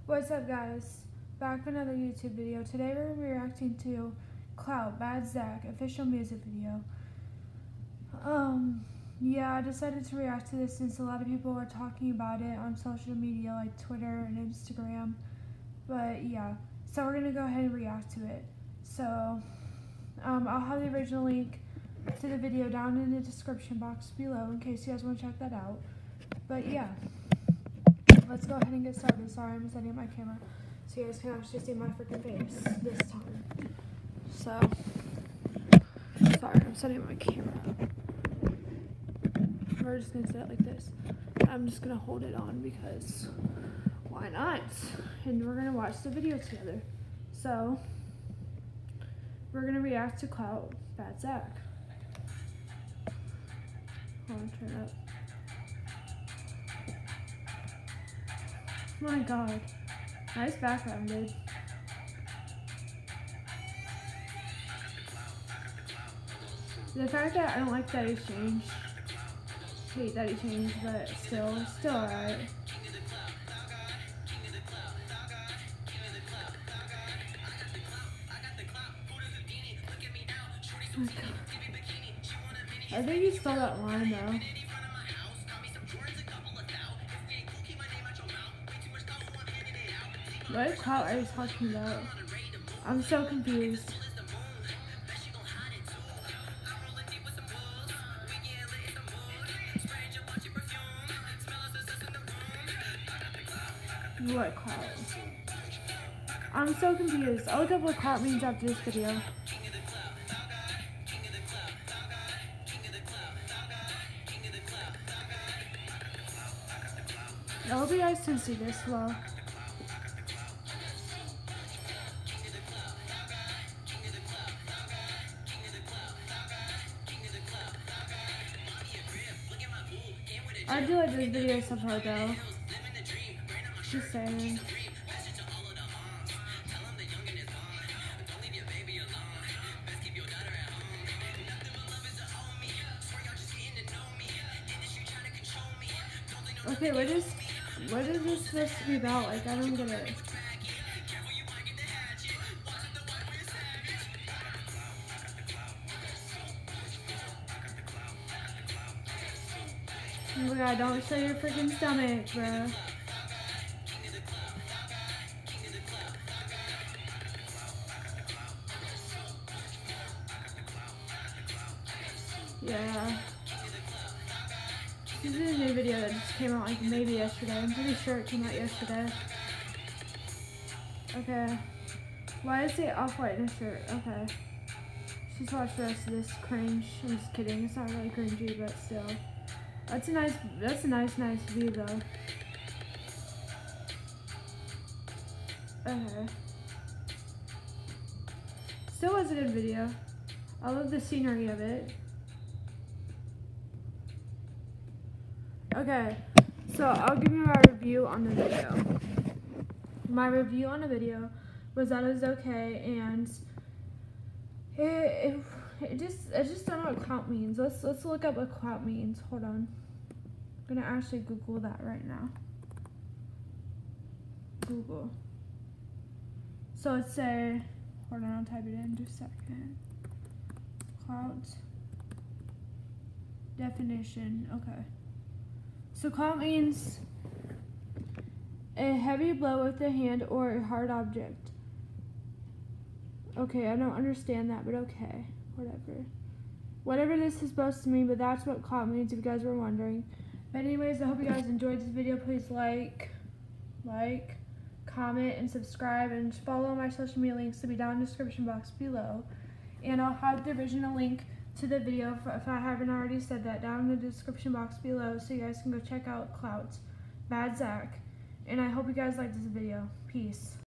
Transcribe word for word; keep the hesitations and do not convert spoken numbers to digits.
What's up, guys? Back with another YouTube video. Today we're reacting to Clout, Bad Zach, official music video. Um, yeah, I decided to react to this since a lot of people are talking about it on social media like Twitter and Instagram. But yeah, so we're gonna go ahead and react to it. So, um, I'll have the original link to the video down in the description box below in case you guys want to check that out. But yeah, let's go ahead and get started. Sorry, I'm setting up my camera so you guys can actually see my freaking face this time. So, sorry, I'm setting up my camera. We're just gonna set it like this. I'm just gonna hold it on because why not? And we're gonna watch the video together. So, we're gonna react to Clout, Bad Zach. Hold on, turn it up. My god. Nice background, dude. The fact that I don't like that he changed. Hate that he changed, but still, still alright. Oh my god. I think he stole that line though. What clout are you talking about? I'm so confused. What clout? I'm so confused. I'll look up what clout means after this video. I hope you guys can see this well. I do like this video so far though. Just saying. Okay, what is what is this supposed to be about? Like, I don't get it. Oh my god, don't show your freaking stomach, bro. Yeah. This is a new video that just came out like maybe yesterday. I'm pretty sure it came out yesterday. Okay. Why is it off-white in a shirt? Okay. Just watch the rest of this cringe. I'm just kidding. It's not really cringy, but still. That's a nice, that's a nice, nice view though. Okay. Still was a good video. I love the scenery of it. Okay, so I'll give you my review on the video. My review on the video was that it was okay, and it, it, it just, I just don't know what clout means. Let's, let's look up what clout means. Hold on. I'm gonna actually Google that right now. Google. So let's say, hold on, I'll type it in just a second. Clout definition, okay. So clout means a heavy blow with the hand or a hard object. Okay, I don't understand that, but okay, whatever. Whatever this is supposed to mean, but that's what clout means if you guys were wondering. But anyways, I hope you guys enjoyed this video. Please like, like, comment, and subscribe, and follow my social media links to be down in the description box below. And I'll have the original link to the video, if I haven't already said that, down in the description box below, so you guys can go check out Clout, Bad Zach. And I hope you guys liked this video. Peace.